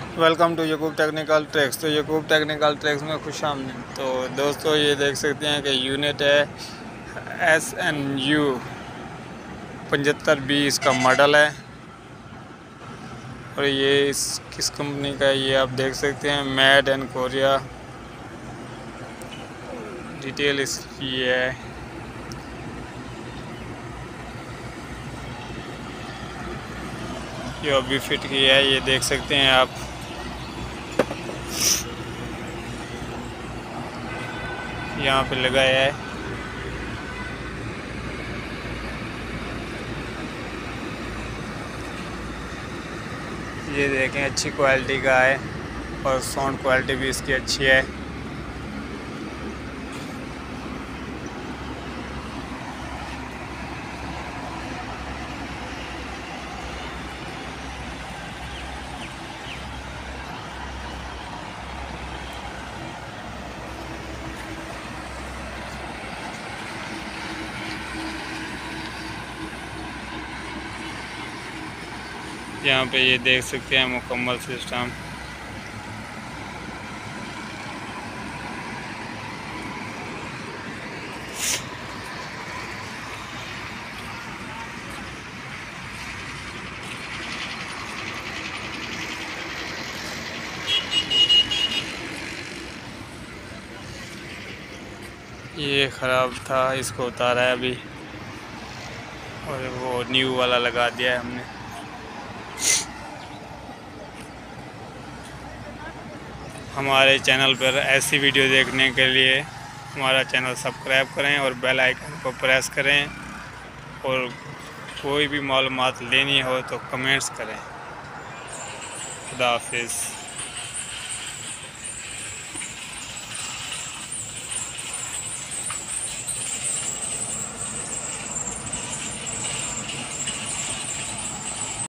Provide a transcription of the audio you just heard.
Welcome to Yakub technical tracks. तो Yakub technical tracks में खुशामदीद। तो दोस्तों ये देख सकते हैं कि यूनिट है SNU 75B इसका मॉडल है और ये किस कंपनी का है ये आप देख सकते हैं। मेड इन कोरिया डिटेल इसकी है। ये अभी फिट किया है, ये देख सकते हैं आप। यहाँ पे लगाया है। ये देखें अच्छी क्वालिटी का है और साउंड क्वालिटी भी इसकी अच्छी है। यहाँ पे ये देख सकते हैं मुकम्मल सिस्टम। ये ख़राब था, इसको उतारा है अभी और वो न्यू वाला लगा दिया है हमने। हमारे चैनल पर ऐसी वीडियो देखने के लिए हमारा चैनल सब्सक्राइब करें और बेल आइकन को प्रेस करें, और कोई भी मालूमात लेनी हो तो कमेंट्स करें। खुदा हाफिज़।